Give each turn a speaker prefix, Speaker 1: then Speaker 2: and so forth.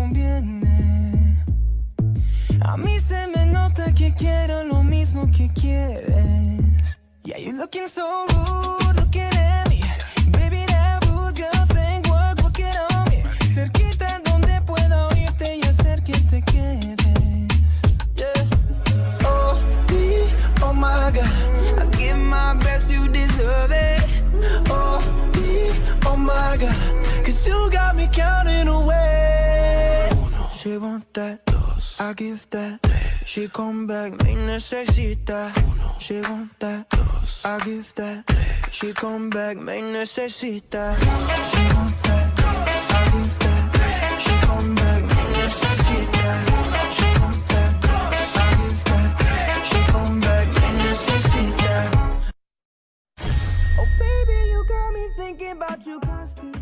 Speaker 1: conviene. A mí se me nota que quiero lo mismo que quieres. Yeah, you looking so rude, looking at me. Baby, that rude girl thing, work it on me. Cerquita donde pueda oírte y hacer que te quedes. Yeah. Oh my God, I give my best, you deserve it. Oh my God, 'cause you got me counting away. She want that, I give that. She come back, me necesita. She want that, I give that. She come back, me necesita. She want that, I give that. She come back, me necesita. She want that, I give that. She come back, me necesita. Oh baby, you got me thinking about you constantly.